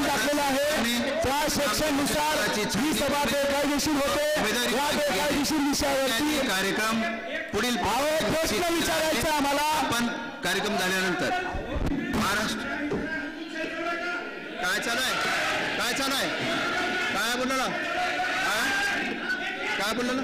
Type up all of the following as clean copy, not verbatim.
Section टाकलेलं आहे त्या सेक्शननुसार ही सभा बेकायदेशीर होते। या बेकायदेशीर विषयावरती कार्यक्रम पुढील प्रश्न विचारायचा आम्हाला आपण कार्यक्रम झाल्यानंतर महाराष्ट्र काय चालू आहे काय बोलला काय बोलला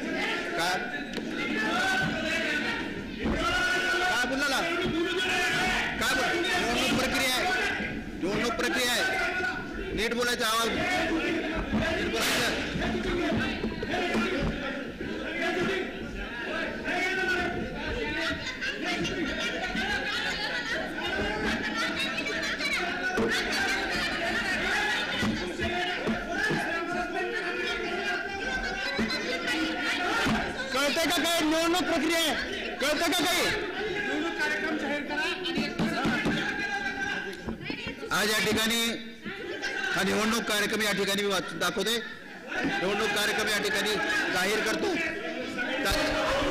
निवडणूक प्रक्रिया आहे नीट बोलायचा आवाज नीट बोलायचं कळतंय का काय निवडणूक प्रक्रिया आहे कळतंय का काही कार्यक्रम जाहीर करा आज या ठिकाणी हा निवडणूक कार्यक्रम या ठिकाणी मी दाखवते निवडणूक कार्यक्रम या ठिकाणी जाहीर करतो।